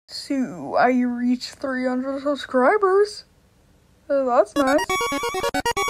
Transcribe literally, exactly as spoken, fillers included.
So, I reached three hundred subscribers. Uh, that's nice.